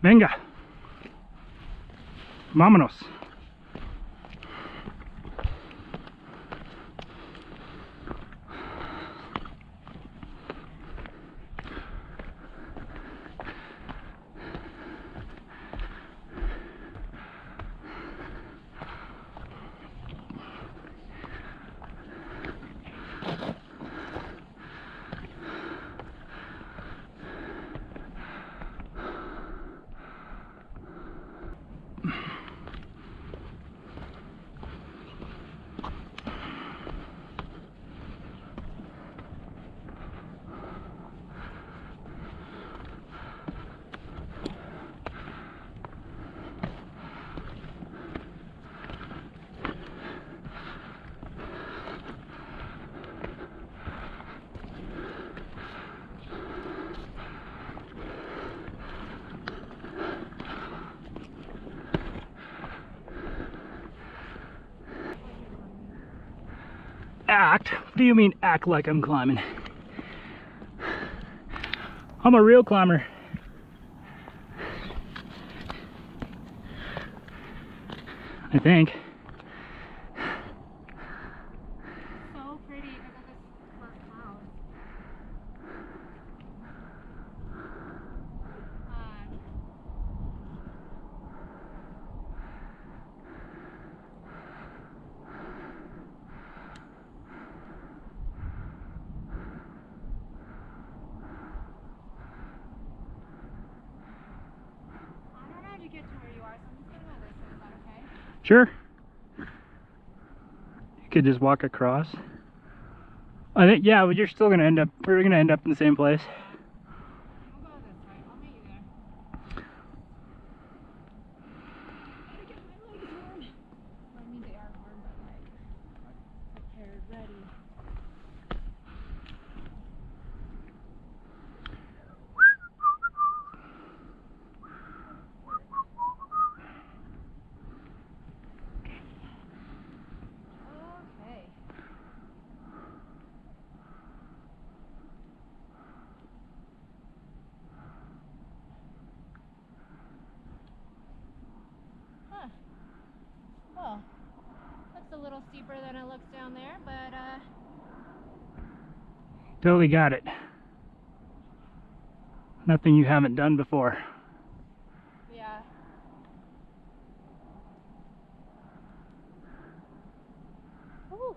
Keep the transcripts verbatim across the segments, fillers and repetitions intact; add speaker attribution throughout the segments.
Speaker 1: Venga. Vámonos. Act? What do you mean act like I'm climbing? I'm a real climber. I think.
Speaker 2: So pretty. I got this first house. Um, I don't know how to get to where you are, so I'm just gonna go this way. Is that okay?
Speaker 1: Sure. You could just walk across. I think, yeah, but you're still gonna end up, we're gonna end up in the same place.
Speaker 2: We'll go this way. I'll meet you there. Gotta get my legs warm. Well, I mean, they are warm, but like prepared, ready. Okay. Huh. Well, looks a little steeper than it looks down there, but uh
Speaker 1: Totally got it. Nothing you haven't done before.
Speaker 2: yeah. Woo.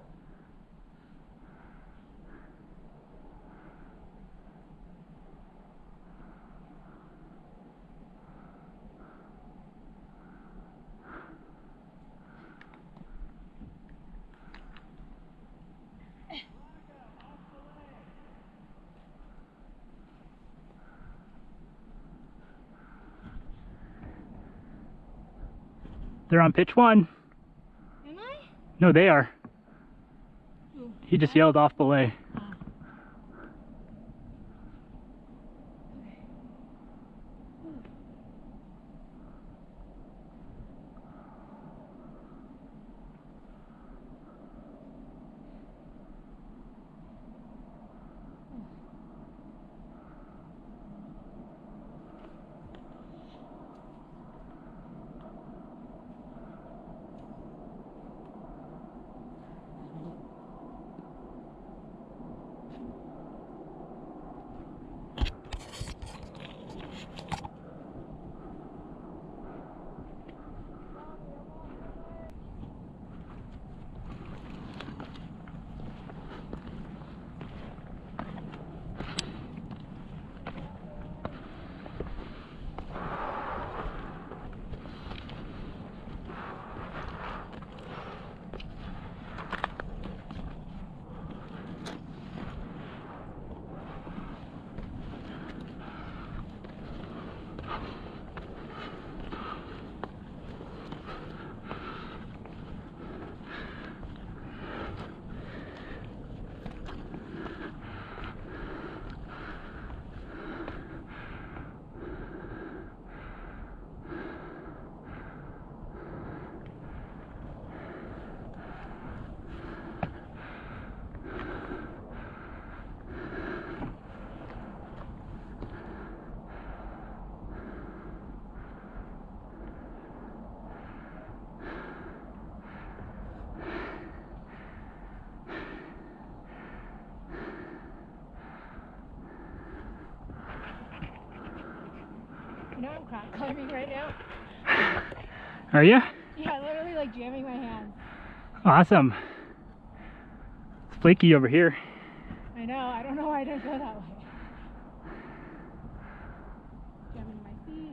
Speaker 1: They're on pitch one.
Speaker 2: Am I?
Speaker 1: No, they are.
Speaker 2: Who?
Speaker 1: He just
Speaker 2: I?
Speaker 1: yelled off belay.
Speaker 2: Oh. Okay. Whew. You know I'm crack climbing right now?
Speaker 1: Are you?
Speaker 2: Yeah, literally like jamming my hands.
Speaker 1: Awesome. It's flaky over here.
Speaker 2: I know, I don't know why I didn't go that way. Jamming my feet.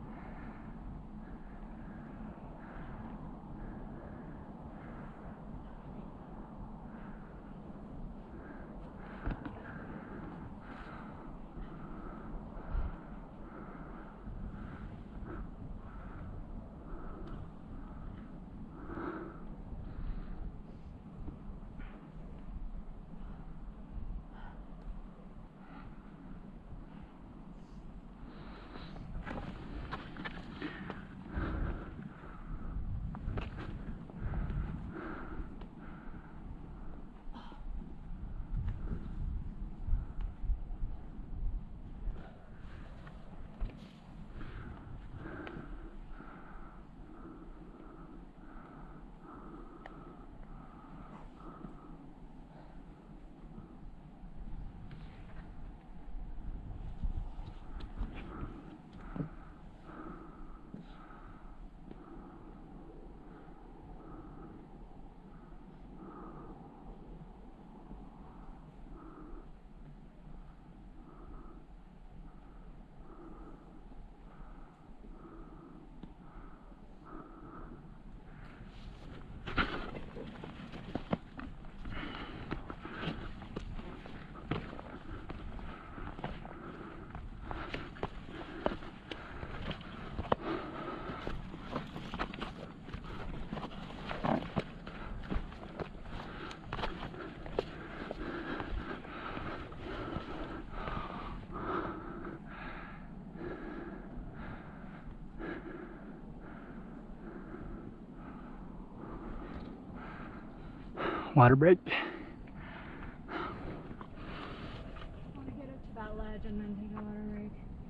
Speaker 1: Water break.
Speaker 2: I want to get up to that ledge and then take a water break.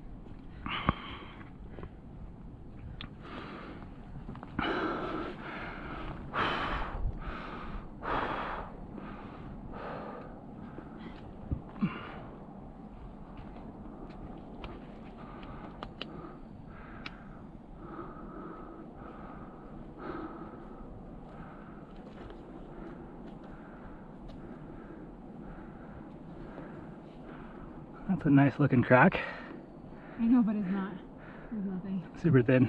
Speaker 1: That's a nice looking crack.
Speaker 2: I know, but it's not. There's nothing.
Speaker 1: Super thin.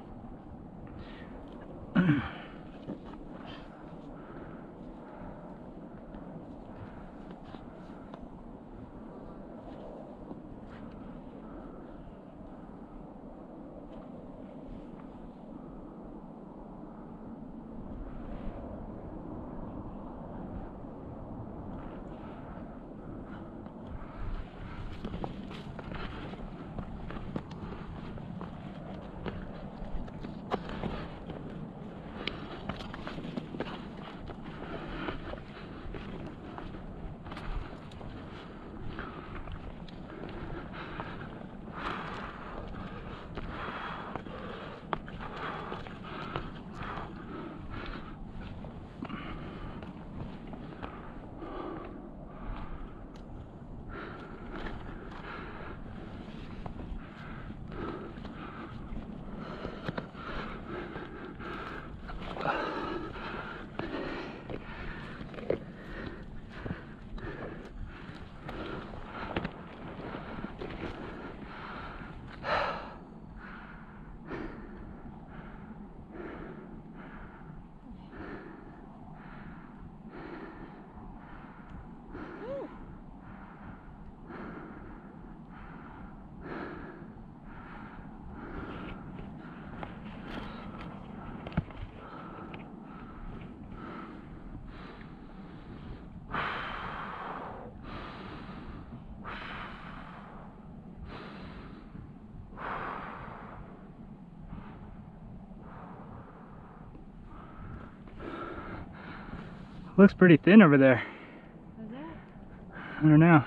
Speaker 1: Looks pretty thin over there.
Speaker 2: Does it?
Speaker 1: I don't know.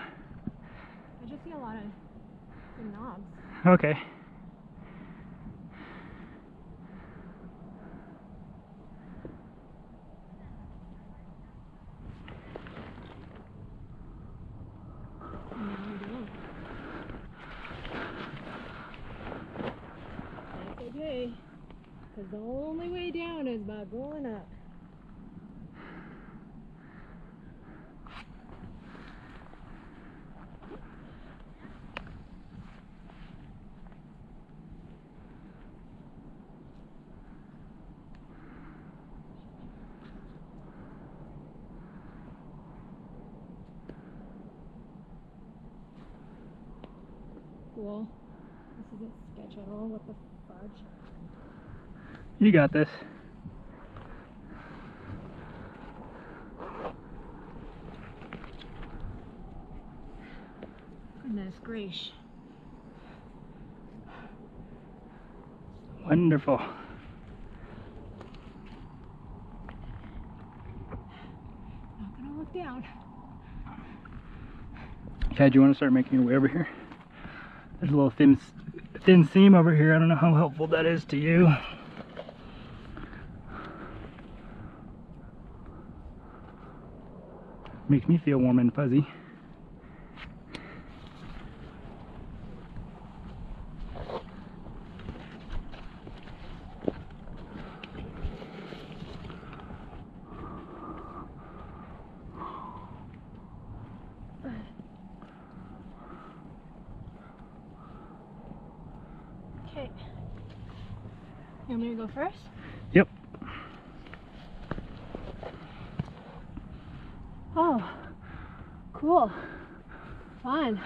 Speaker 2: I just see a lot of big knobs.
Speaker 1: Okay.
Speaker 2: And now we do. Okay. Because the only way down is by going up. Cool. This isn't sketch at all. What the fudge?
Speaker 1: You got this.
Speaker 2: Goodness gracious.
Speaker 1: Wonderful.
Speaker 2: Not gonna look down.
Speaker 1: Okay, do you want to start making your way over here? There's a little thin, thin seam over here. I don't know how helpful that is to you. Makes me feel warm and fuzzy.
Speaker 2: Okay. You want me to go first?
Speaker 1: Yep.
Speaker 2: Oh, cool. Fun.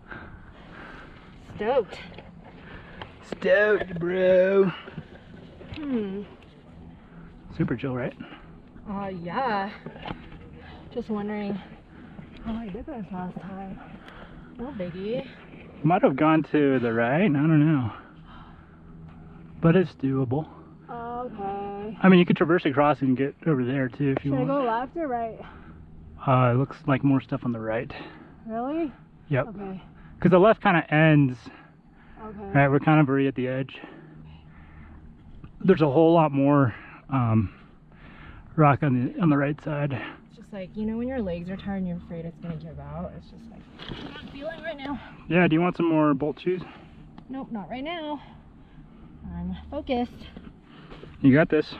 Speaker 2: Stoked.
Speaker 1: Stoked, bro.
Speaker 2: Hmm.
Speaker 1: Super chill, right?
Speaker 2: Uh, yeah. Just wondering how I did this last time. No biggie.
Speaker 1: Might have gone to the right. I don't know. But it's doable.
Speaker 2: Okay.
Speaker 1: I mean, you could traverse across and get over there too if you
Speaker 2: Should I
Speaker 1: want.
Speaker 2: go left or right?
Speaker 1: Uh, it looks like more stuff on the right.
Speaker 2: Really?
Speaker 1: Yep.
Speaker 2: Okay.
Speaker 1: Because the left kind of ends.
Speaker 2: Okay.
Speaker 1: Right, we're kind of already at the edge. There's a whole lot more um, rock on the on the right side.
Speaker 2: It's just like, you know, when your legs are tired and you're afraid it's gonna give out. It's just like, I'm not feeling right now.
Speaker 1: Yeah. Do you want some more bolt shoes?
Speaker 2: Nope, not right now. I'm focused.
Speaker 1: You got this.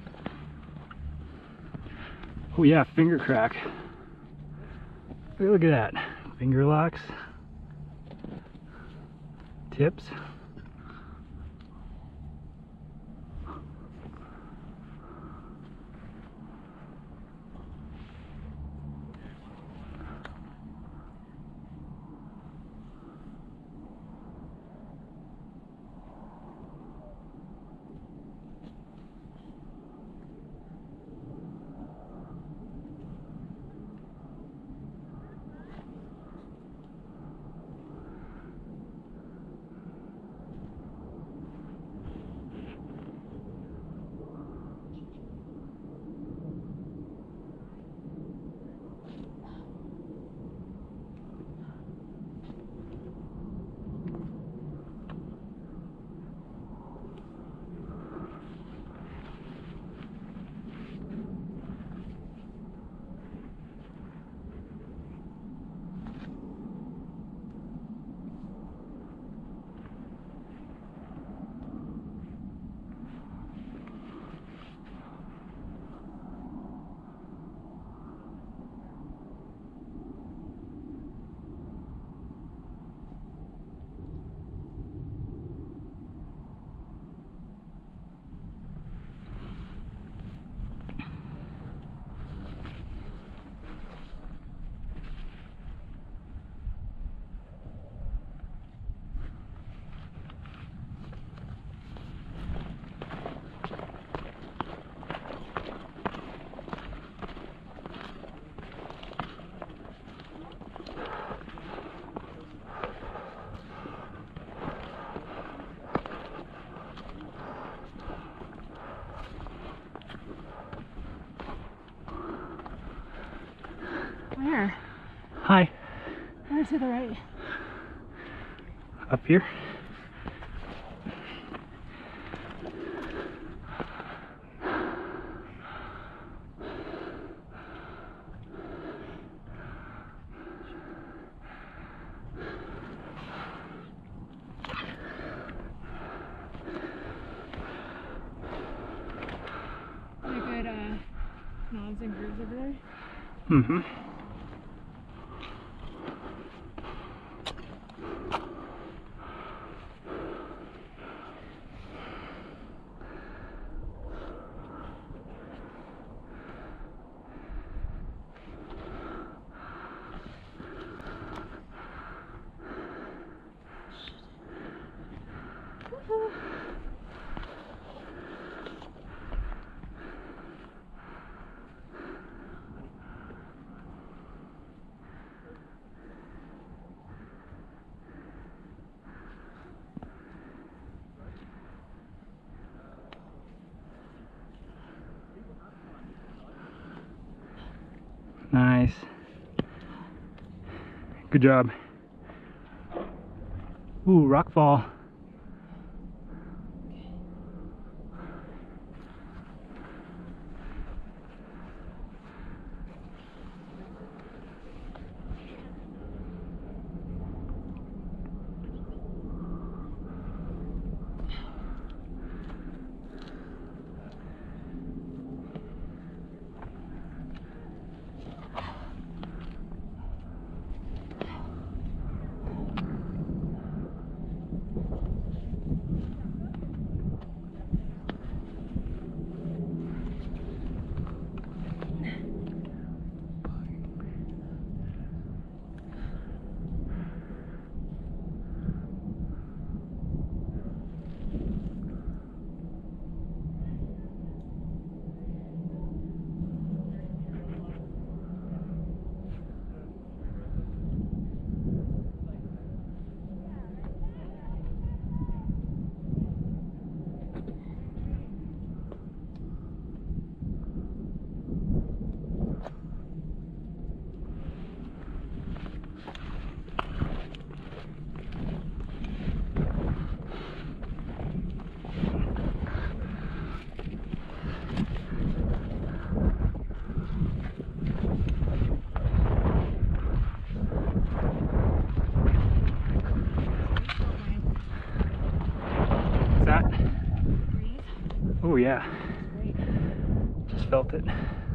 Speaker 1: Oh yeah, finger crack. Look at that. Finger locks. Tips.
Speaker 2: Where?
Speaker 1: Hi.
Speaker 2: Where to the right?
Speaker 1: Up here.
Speaker 2: ponds and grooves over there?
Speaker 1: Mm-hmm. Nice. Good job. Ooh, rock fall. Oh yeah, just felt it.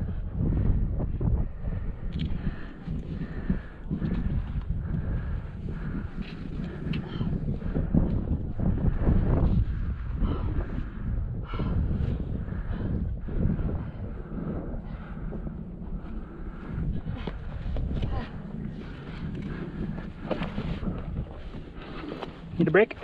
Speaker 1: Need a break?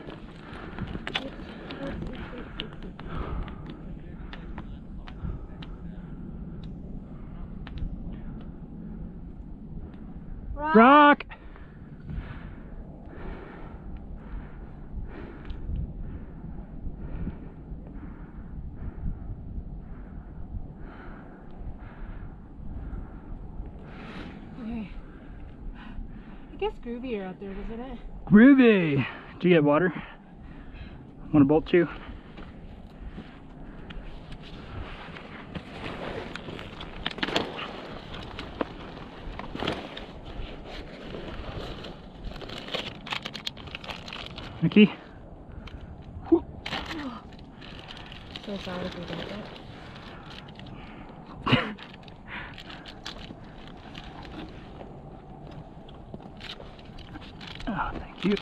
Speaker 2: Rock!
Speaker 1: Rock!
Speaker 2: Okay. It gets groovier out there, doesn't it?
Speaker 1: Groovy! Did you get water? Want a bolt chew? Nikki?
Speaker 2: So sad if we don't get it.
Speaker 1: Oh, thank you.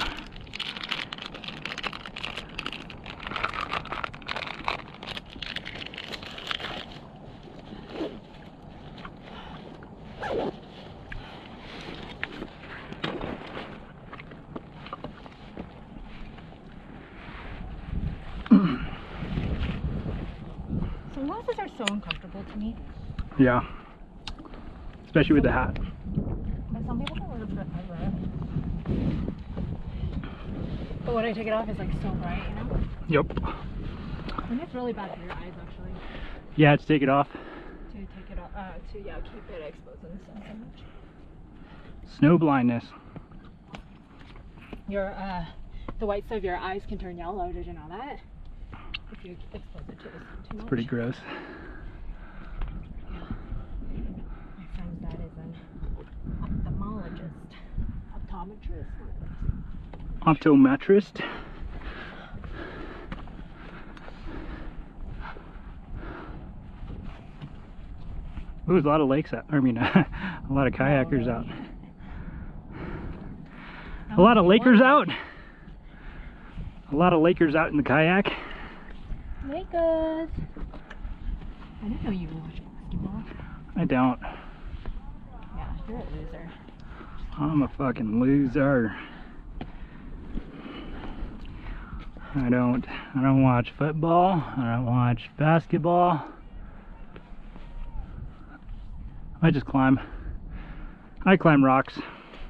Speaker 2: Sunglasses are so uncomfortable to me.
Speaker 1: Yeah. Especially with the hat.
Speaker 2: But some people can wear it forever. But when I take it off, it's like so bright, you know?
Speaker 1: Yep.
Speaker 2: And it's really bad for your eyes, actually.
Speaker 1: Yeah, to take it off.
Speaker 2: To take it off, uh, to, yeah, keep it exposed in the sun so much.
Speaker 1: Snow blindness.
Speaker 2: Your, uh, the whites of your eyes can turn yellow. Did you know that? If you expose it to the sun too much.
Speaker 1: It's pretty gross.
Speaker 2: Yeah. My friend's dad is an ophthalmologist. Optometrist.
Speaker 1: Optometrist. Ooh, there's a lot of lakes out. I mean, a lot of kayakers out. A lot of Lakers out. A lot of Lakers out in the kayak.
Speaker 2: Lakers. I didn't know you watched basketball.
Speaker 1: I don't.
Speaker 2: Yeah, you're a loser.
Speaker 1: I'm a fucking loser. I don't. I don't watch football. I don't watch basketball. I just climb. I climb rocks.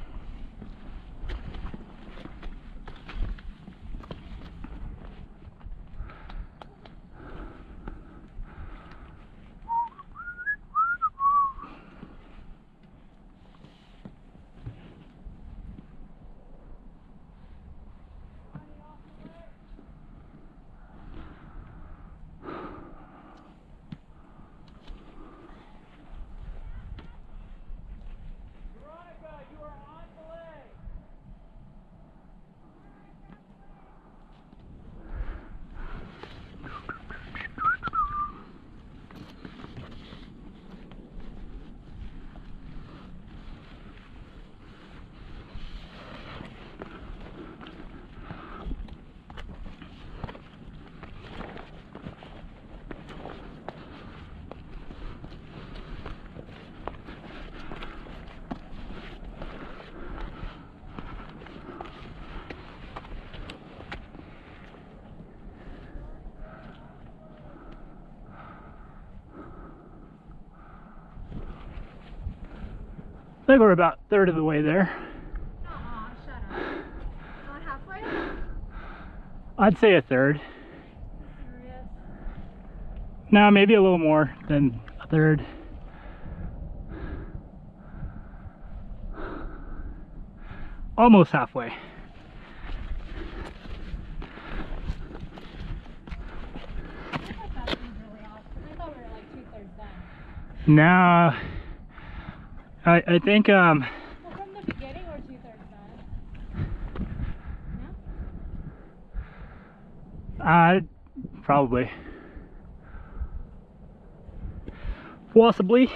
Speaker 1: I think we're about a third of the way there.
Speaker 2: Aw, shut up. Not halfway?
Speaker 1: I'd say a third.
Speaker 2: Serious?
Speaker 1: No, maybe a little more than a third. Almost halfway.
Speaker 2: I thought that was really off. I thought we were like two thirds done.
Speaker 1: No, I, I think um,
Speaker 2: Well, from the beginning, we're two thirds done. No?
Speaker 1: uh, probably. Possibly.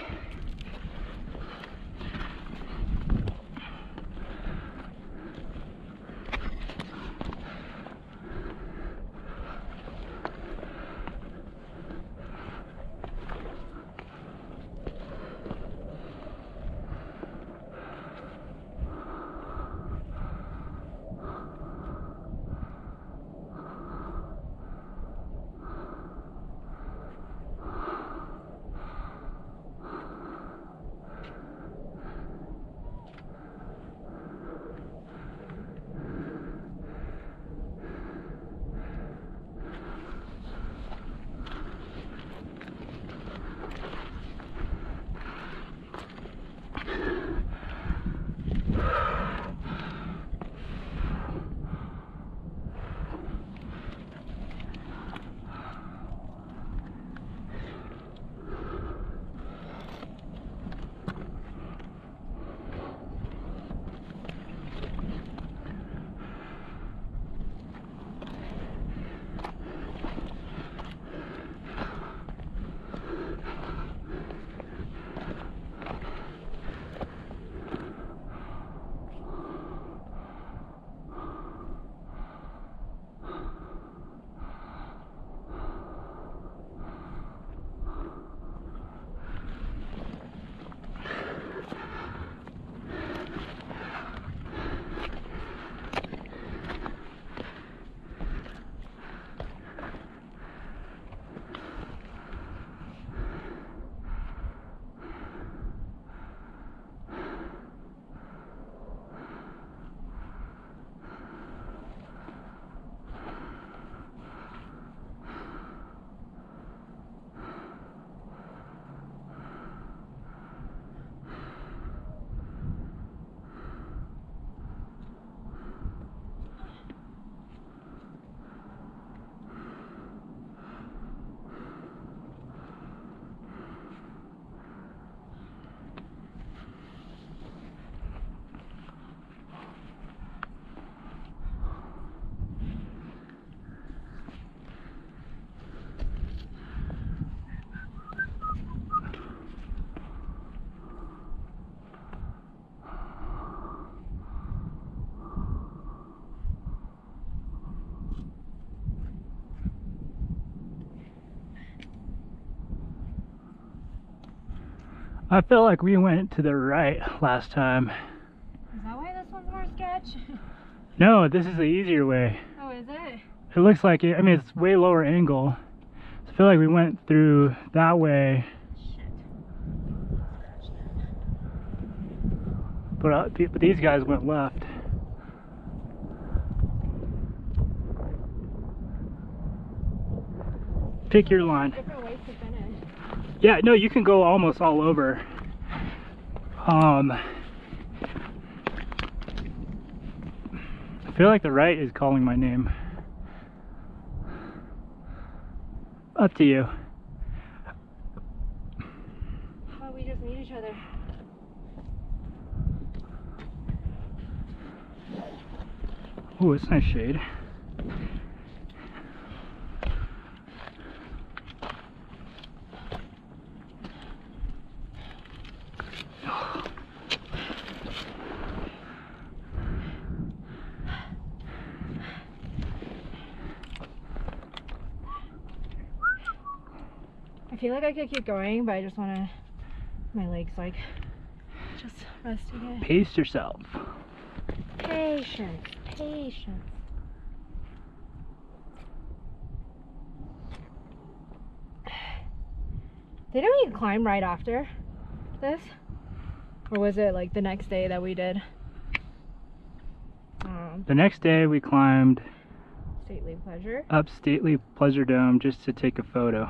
Speaker 1: I feel like we went to the right last time.
Speaker 2: Is that why this one's more sketch?
Speaker 1: No, this is the easier way.
Speaker 2: Oh, is it?
Speaker 1: It looks like it, I mean, it's way lower angle. I feel like we went through that way.
Speaker 2: Shit.
Speaker 1: But, uh, but these guys went left. Pick your line.
Speaker 2: Different ways to finish.
Speaker 1: Yeah, no, you can go almost all over. Um, I feel like the right is calling my name. Up to you.
Speaker 2: Oh, we just need each other.
Speaker 1: Oh, it's nice shade.
Speaker 2: I feel like I could keep going, but I just want to, my legs like, just resting it.
Speaker 1: Pace yourself.
Speaker 2: Patience, patience. Didn't we climb right after this? Or was it like the next day that we did? Um,
Speaker 1: The next day we climbed
Speaker 2: Stately Pleasure.
Speaker 1: up Stately Pleasure Dome just to take a photo.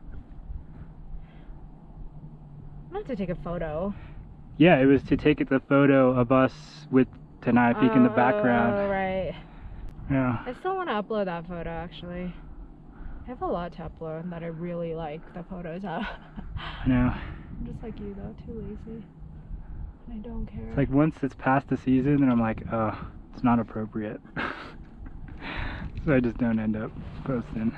Speaker 2: Not to take a photo.
Speaker 1: Yeah, it was to take the photo of us with Tenaya Peak in the background.
Speaker 2: Oh, right.
Speaker 1: Yeah.
Speaker 2: I still want to upload that photo actually. I have a lot to upload that I really like the photos of.
Speaker 1: I know.
Speaker 2: I'm just like you though, too lazy. And I don't care.
Speaker 1: It's like once it's past the season, then I'm like, oh, it's not appropriate. So I just don't end up posting.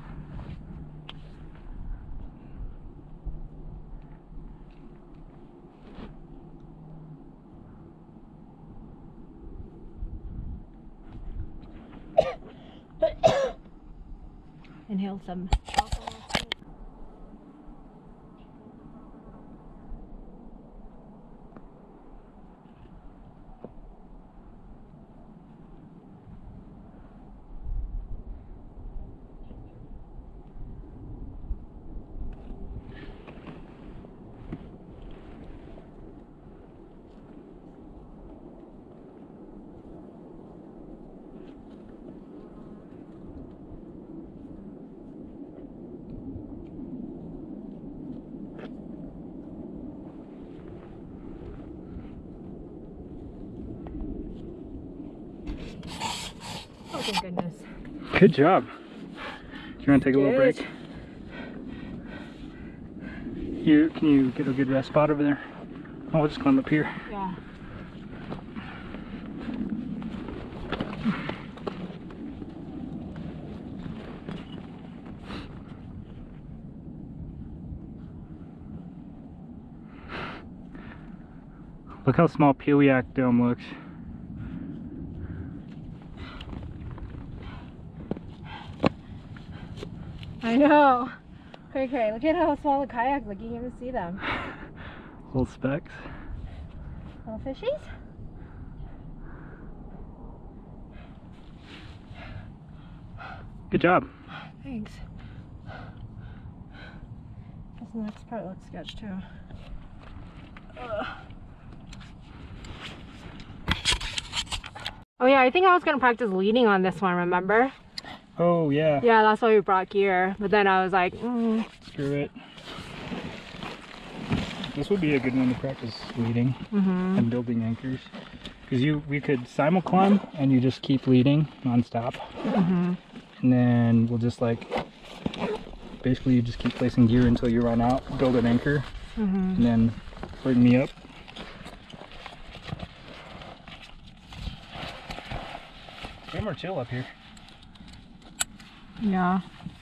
Speaker 2: Inhale some. Oh, thank goodness.
Speaker 1: Good job. Do you want to take a little
Speaker 2: Good.
Speaker 1: break? You, can you get a good rest spot over there? Oh, we'll just climb up here.
Speaker 2: Yeah.
Speaker 1: Look how small Piliac Dome looks.
Speaker 2: I know. Cray cray. Look at how small the kayaks look. You can't even see them.
Speaker 1: Little specks.
Speaker 2: Little fishies?
Speaker 1: Good job.
Speaker 2: Thanks. This next part looks sketch too. Ugh. Oh yeah, I think I was gonna practice leading on this one, remember?
Speaker 1: Oh, yeah.
Speaker 2: Yeah, that's why we brought gear. But then I was like, mm.
Speaker 1: Screw it. This would be a good one to practice leading
Speaker 2: Mm-hmm.
Speaker 1: and building anchors. Because you, we could simul climb and you just keep leading nonstop.
Speaker 2: Mm-hmm.
Speaker 1: And then we'll just like, basically you just keep placing gear until you run out, build an anchor,
Speaker 2: Mm-hmm.
Speaker 1: and then bring me up. Way more chill up here.
Speaker 2: Yeah.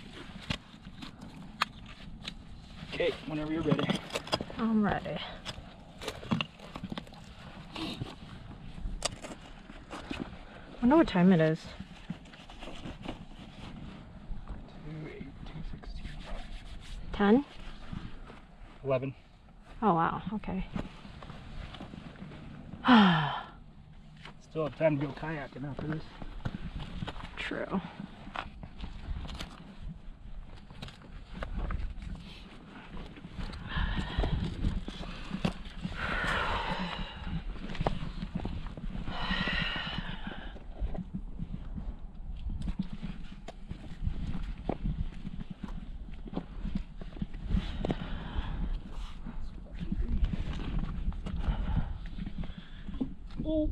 Speaker 1: Okay, whenever you're ready.
Speaker 2: I'm ready. I wonder what time it is.
Speaker 1: two, eight, two, sixteen.
Speaker 2: ten?
Speaker 1: eleven.
Speaker 2: Oh wow, okay.
Speaker 1: Still have time to go kayaking after this.
Speaker 2: True.
Speaker 1: Oh.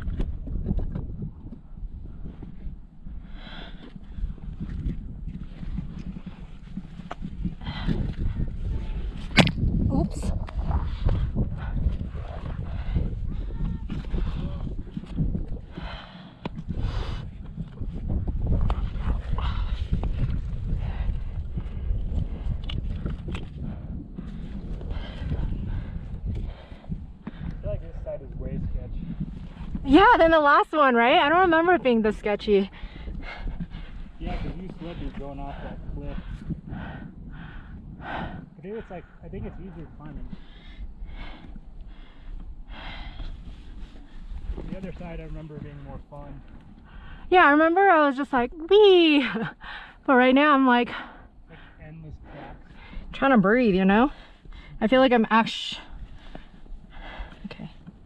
Speaker 2: Oops.
Speaker 1: I feel like this side is way sketchy.
Speaker 2: Yeah, then the last one, right? I don't remember it being this sketchy.
Speaker 1: Yeah, because you slipped is going off that cliff. I think it's like, I think it's easier climbing. The other side I remember being more fun.
Speaker 2: Yeah, I remember I was just like, wee. But right now I'm like,
Speaker 1: Like endless cracks.
Speaker 2: trying to breathe, you know? I feel like I'm actually... Okay.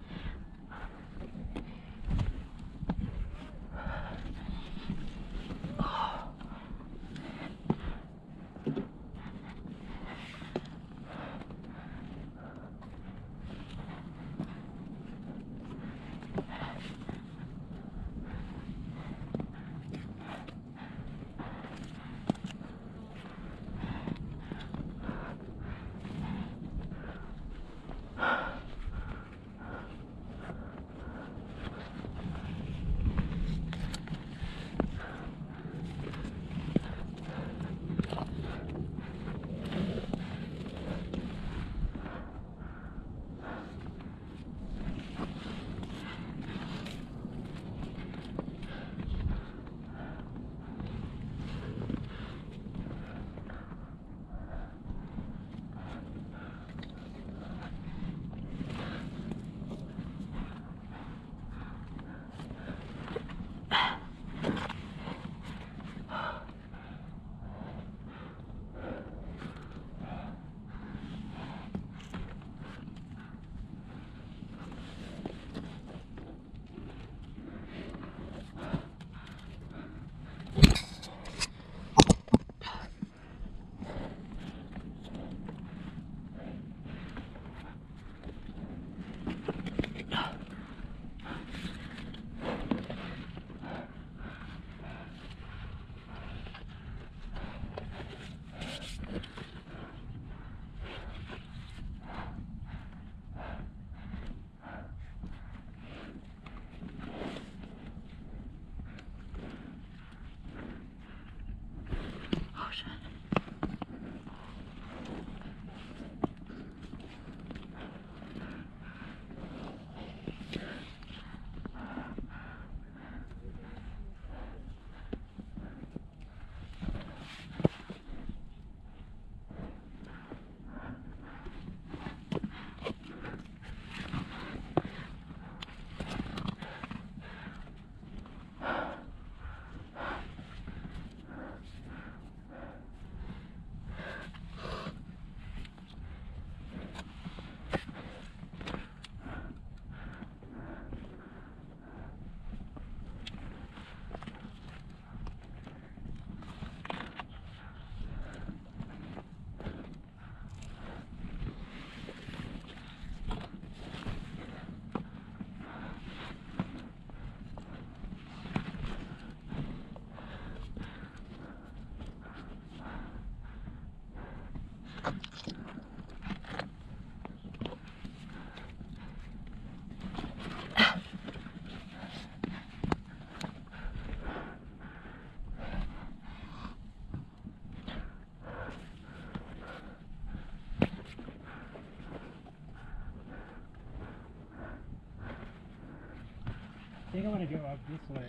Speaker 1: I think I want to go up this way.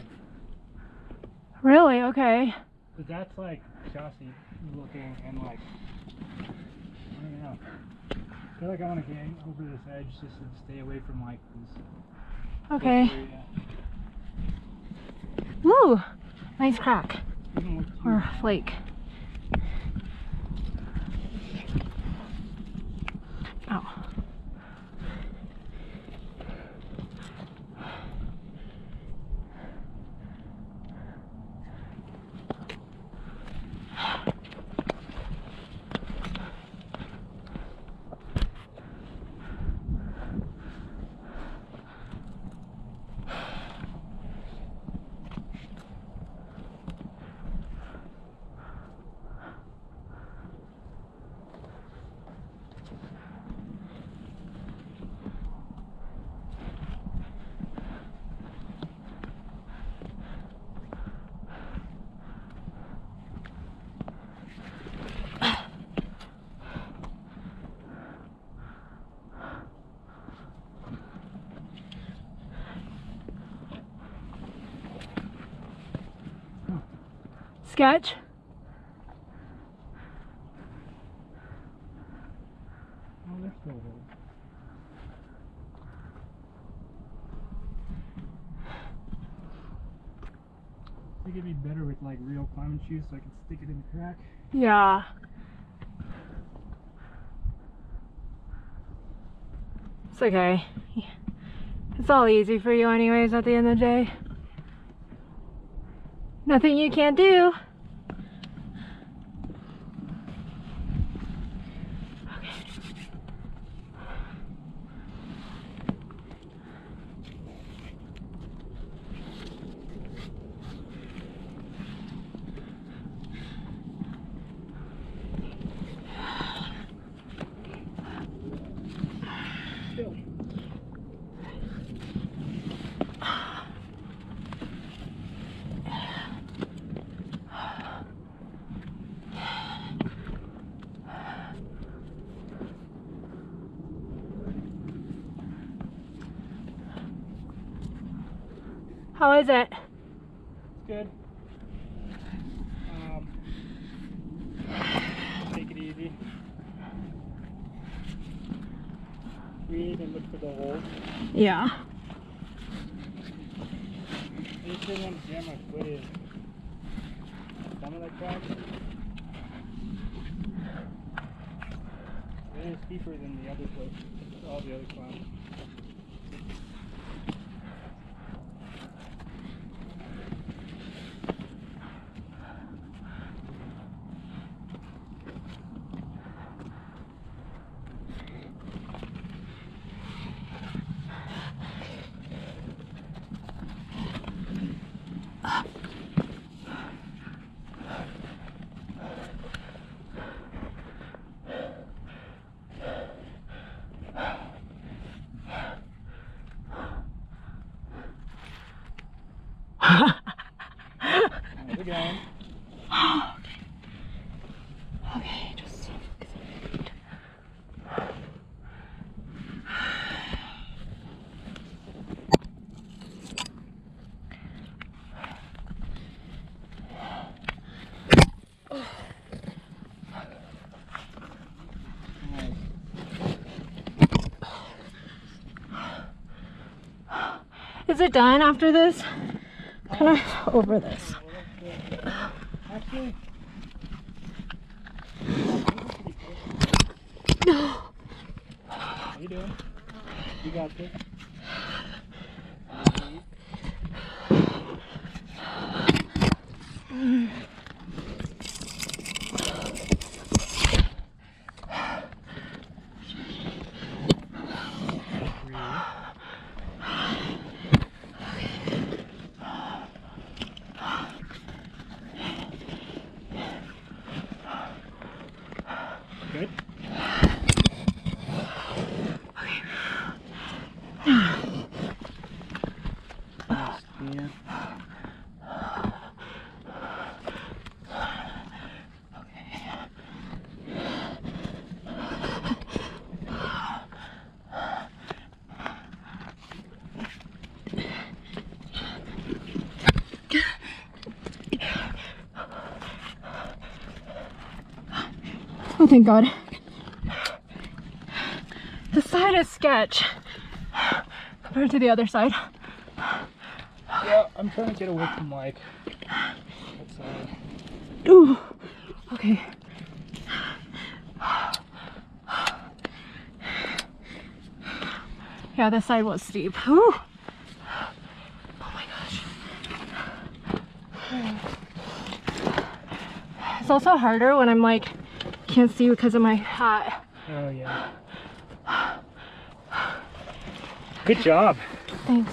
Speaker 2: Really? Okay.
Speaker 1: But that's like Chaucy looking and like, I don't know. I feel like I want to get over this edge just to stay away from like this.
Speaker 2: Okay. Woo! Nice crack. Or flake. Oh. Sketch.
Speaker 1: Oh, there's still a hole. I think it'd be better with like real climbing shoes so I can stick it in the crack.
Speaker 2: Yeah. It's okay. It's all easy for you anyways at the end of the day. Nothing you can't do. How is it?
Speaker 1: It's good. Um, take it easy. Breathe and look for the holes.
Speaker 2: Yeah.
Speaker 1: I just didn't want to jam my foot in some of that crack. It is deeper than the other place, all the other climbs. How's it going?
Speaker 2: Okay. Okay, just Is it done after this? Kind of over this.
Speaker 1: Actually, how you doing? You got this.
Speaker 2: Mm.
Speaker 1: Good. Yeah.
Speaker 2: Oh, thank God. side is sketch compared to the other side.
Speaker 1: Yeah, I'm trying to get away from like that side.
Speaker 2: Ooh, okay. Yeah, this side was steep. Ooh. Oh my gosh. It's also harder when I'm like, can't see because of my hat.
Speaker 1: Oh yeah. Good job.
Speaker 2: Thanks.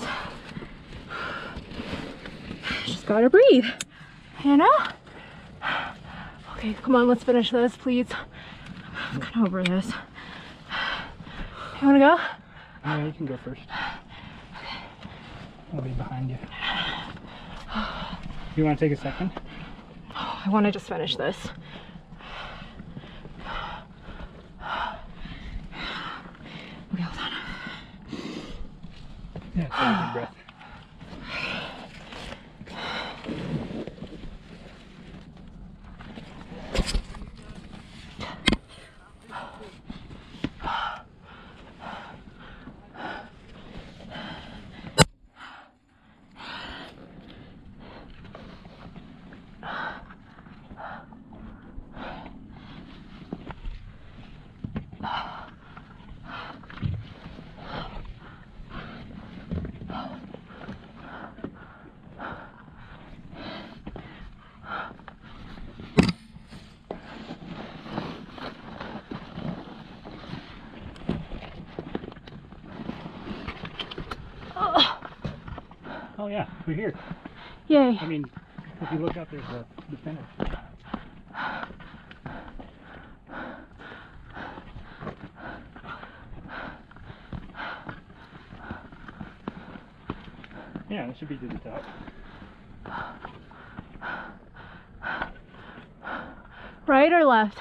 Speaker 2: Just gotta breathe, you know? Okay, come on, let's finish this, please. I'm kind of over this. You wanna go?
Speaker 1: Yeah, you can go first. I'll be behind you. You want to take a second?
Speaker 2: I want to just finish this. Okay, hold on.
Speaker 1: Yeah, take a deep breath. Oh yeah, we're here.
Speaker 2: Yay.
Speaker 1: I mean, if you look up, there's the, the finish. Yeah, that should be to the top.
Speaker 2: Right or left?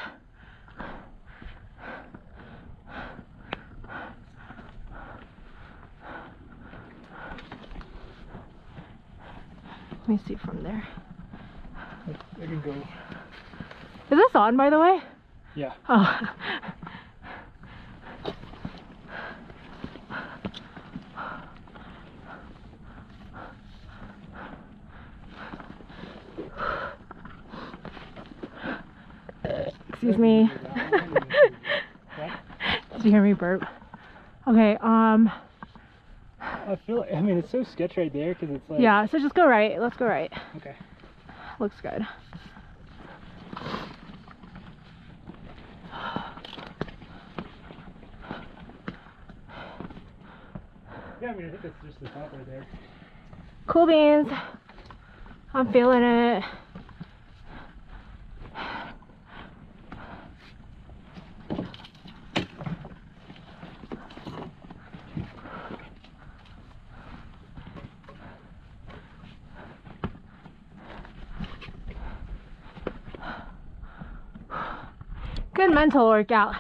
Speaker 2: Let me see from there.
Speaker 1: I can go.
Speaker 2: Is this on, by the way?
Speaker 1: Yeah.
Speaker 2: Oh. Excuse me. Did you hear me burp? Okay, um...
Speaker 1: I feel like, I mean, it's so sketch right there because it's like...
Speaker 2: yeah, so just go right. Let's go right.
Speaker 1: Okay.
Speaker 2: Looks good.
Speaker 1: Yeah, I mean, I think that's just the top right there.
Speaker 2: Cool beans. I'm feeling it. Good mental workout.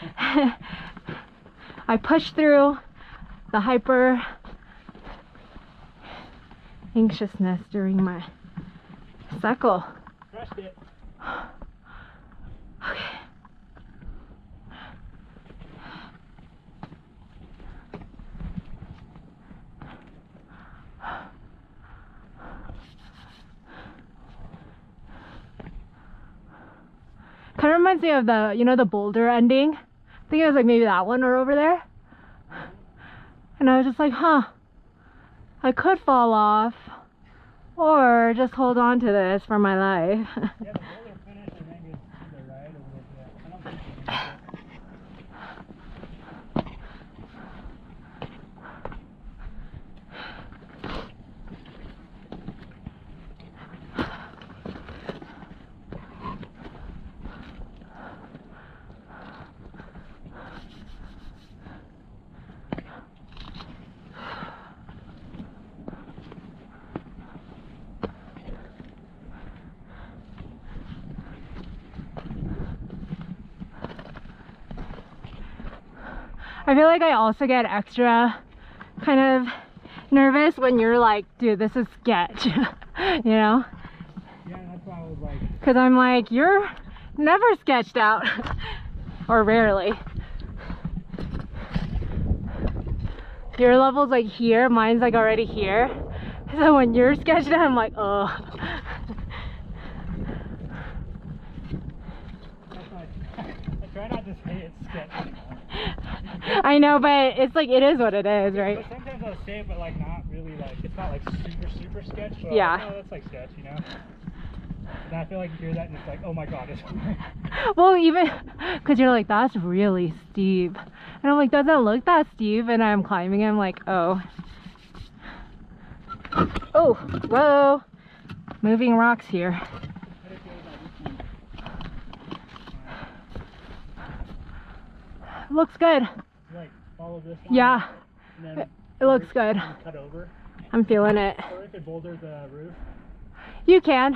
Speaker 2: I pushed through the hyper anxiousness during my cycle.
Speaker 1: Crushed it.
Speaker 2: Okay. Kind of reminds me of the, you know, the boulder ending. I think it was like maybe that one or over there. And I was just like, huh, I could fall off or just hold on to this for my life.
Speaker 1: Yeah, the boulder finish, I think, is to the right a little bit. I don't think you can
Speaker 2: I feel like I also get extra kind of nervous when you're like, dude, this is sketch, you know?
Speaker 1: Yeah, that's why I was like...
Speaker 2: Because I'm like, you're never sketched out, or rarely. your level's like here, mine's like already here. So when you're sketched out, I'm like, oh.
Speaker 1: I try not to say it's sketchy.
Speaker 2: I know, but it's like, it is what it is, right?
Speaker 1: But sometimes I'll say it, but like not really like, it's not like super, super sketch. But
Speaker 2: Yeah.
Speaker 1: Like, oh, that's like sketch, you know? And I feel like you hear that and it's like, oh my god, it's
Speaker 2: Well, even, because you're like, that's really steep. And I'm like, doesn't look that steep. And I'm climbing it, I'm like, oh. Oh, whoa. Moving rocks here. Looks good.
Speaker 1: like follow this line,
Speaker 2: Yeah,
Speaker 1: and then
Speaker 2: it looks good.
Speaker 1: cut over.
Speaker 2: I'm feeling it.
Speaker 1: Or we could boulder the roof.
Speaker 2: You can.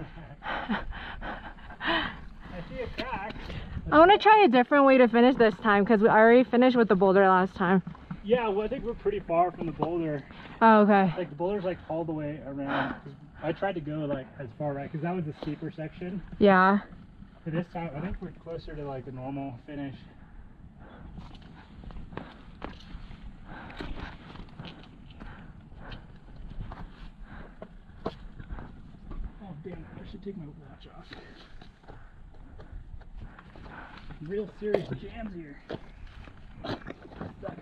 Speaker 1: I see a crack.
Speaker 2: I want to try a different way to finish this time because we already finished with the boulder last time.
Speaker 1: Yeah, well, I think we're pretty far from the boulder.
Speaker 2: Oh, okay.
Speaker 1: Like the boulder's like all the way around. 'Cause I tried to go like as far right because that was the steeper section.
Speaker 2: Yeah.
Speaker 1: But this time, I think we're closer to like the normal finish. Oh damn! I should take my watch off. Real serious jams here. Stuck.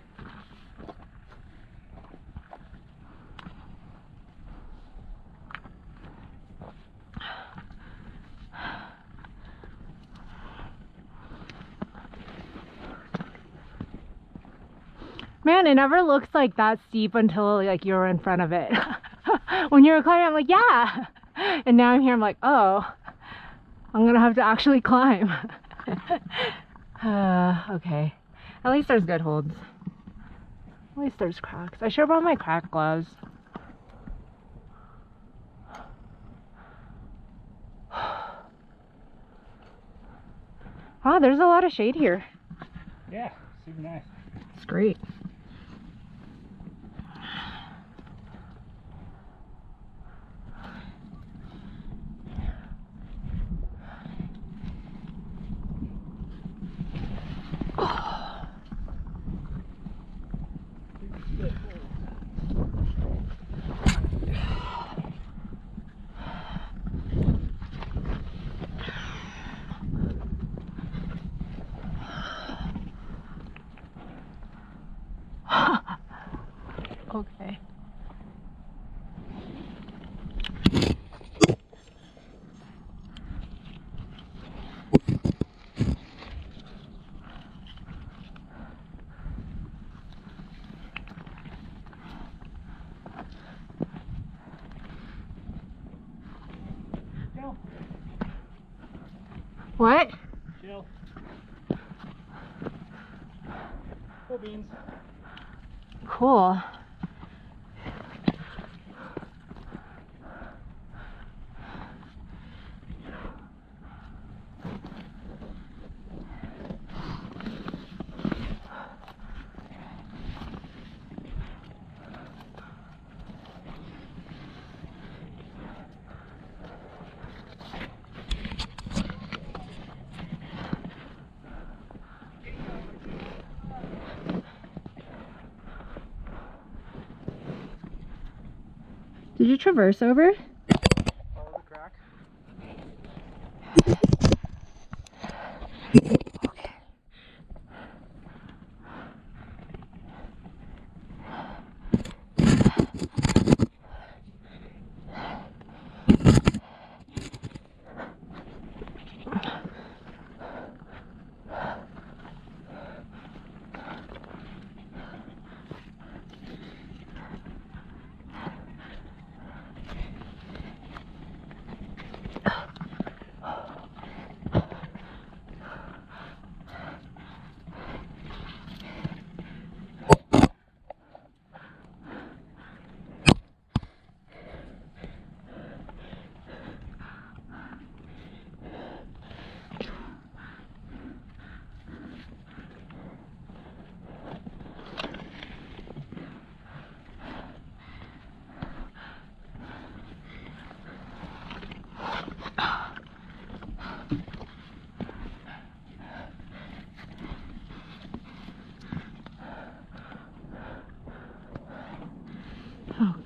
Speaker 2: Man, it never looks like that steep until like you're in front of it. When you're climbing, I'm like, yeah. And now I'm here, I'm like, oh, I'm gonna have to actually climb. uh, okay. At least there's good holds. At least there's cracks. I should have brought my crack gloves. Wow, there's a lot of shade here.
Speaker 1: Yeah, super nice.
Speaker 2: It's great. Okay.
Speaker 1: Chill.
Speaker 2: What?
Speaker 1: Chill. Cool beans.
Speaker 2: Cool. Did you traverse over?
Speaker 1: Follow the crack.
Speaker 2: Okay.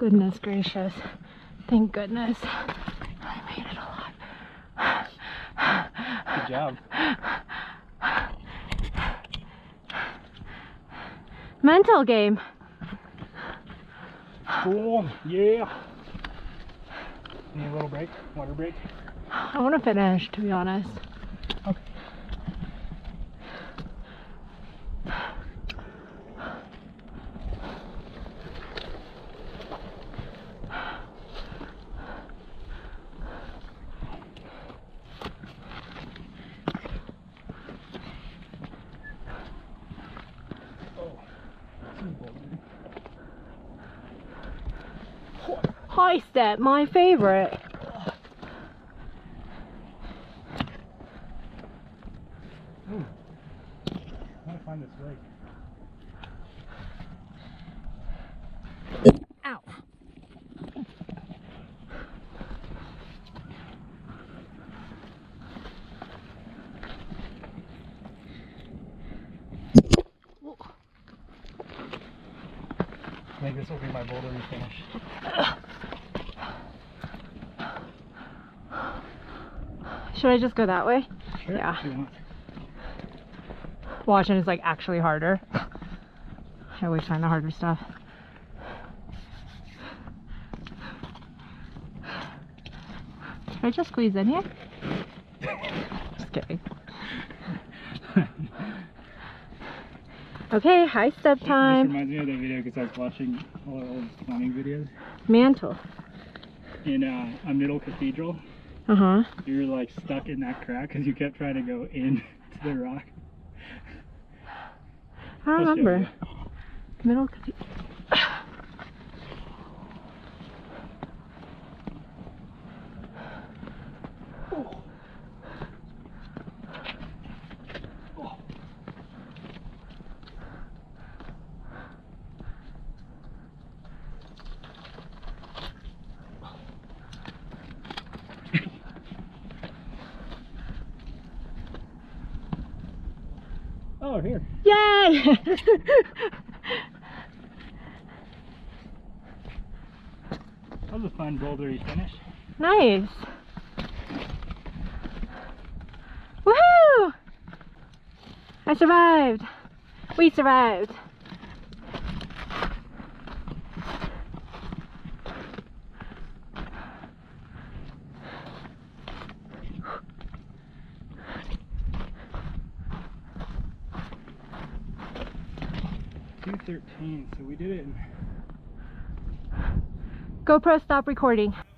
Speaker 2: Goodness gracious. Thank goodness. I made it alive.
Speaker 1: Good job.
Speaker 2: Mental game.
Speaker 1: Cool. Yeah. Need a little break? Water break?
Speaker 2: I want to finish, to be honest.
Speaker 1: Okay.
Speaker 2: High step, my favorite.
Speaker 1: Ooh. I want to find this lake.
Speaker 2: Ow.
Speaker 1: I think this will be my boulder finish.
Speaker 2: Should I just go that way?
Speaker 1: Sure.
Speaker 2: Yeah.
Speaker 1: If you want.
Speaker 2: Watching is like actually harder. I always find the harder stuff. Should I just squeeze in here? Just kidding. Okay, high step
Speaker 1: This
Speaker 2: time.
Speaker 1: reminds me of that video because I was watching all the old climbing videos.
Speaker 2: Mantle.
Speaker 1: In uh, a middle cathedral,
Speaker 2: Uh huh.
Speaker 1: you were like stuck in that crack because you kept trying to go in to the rock.
Speaker 2: I don't
Speaker 1: I'll show
Speaker 2: remember.
Speaker 1: you.
Speaker 2: Middle cathedral.
Speaker 1: Oh, here.
Speaker 2: Yay!
Speaker 1: That was a fun bouldery finish.
Speaker 2: Nice. Woohoo! I survived. We survived.
Speaker 1: two thirteen, so we did it in
Speaker 2: GoPro, stop recording.